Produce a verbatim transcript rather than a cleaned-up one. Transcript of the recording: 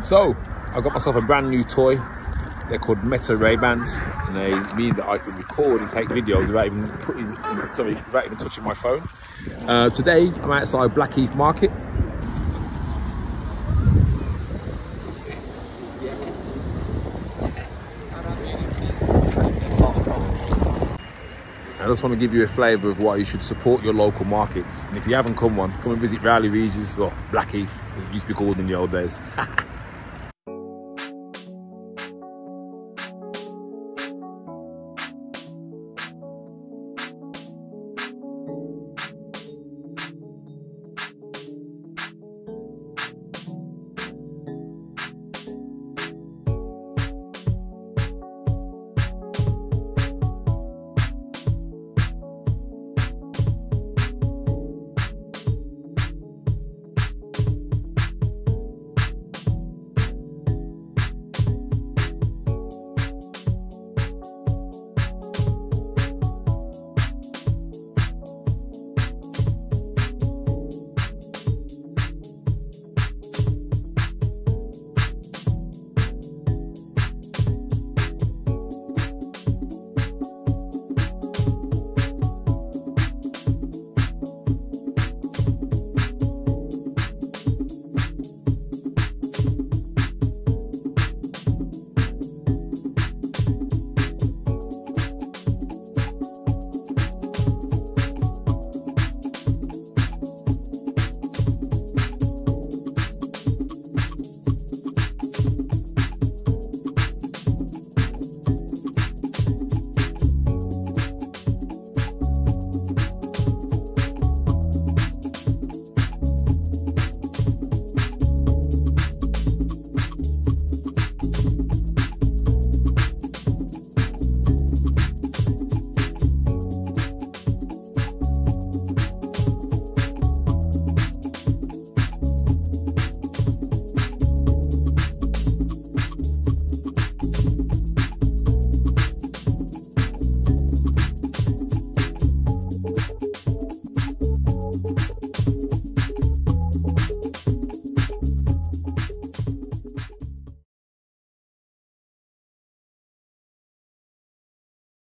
So I got myself a brand new toy. They're called Meta Ray-Bans, and they mean that I can record and take videos without even putting, sorry, without even touching my phone. Uh, today I'm outside Blackheath Market. I just want to give you a flavour of why you should support your local markets. And if you haven't come one, come and visit Rowley Regis, or Blackheath, as it used to be called in the old days.